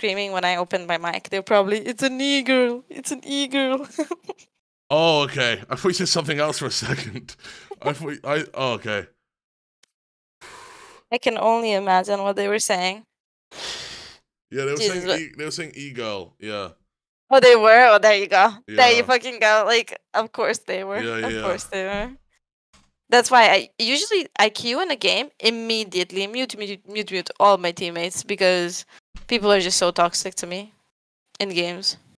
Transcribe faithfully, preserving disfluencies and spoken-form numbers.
screaming when I opened my mic. They're probably, it's an e-girl. It's an e-girl. Oh, okay. I thought you said something else for a second. I thought I. Oh, okay. I can only imagine what they were saying. Yeah, they were Jesus, saying what- e, they were saying e-girl. Yeah. Oh, they were? Oh, there you go. There you Yeah. fucking go. Like, of course they were. Yeah, yeah, of yeah. course they were. That's why I usually I queue in a game immediately, mute, mute, mute, mute all my teammates because people are just so toxic to me in games.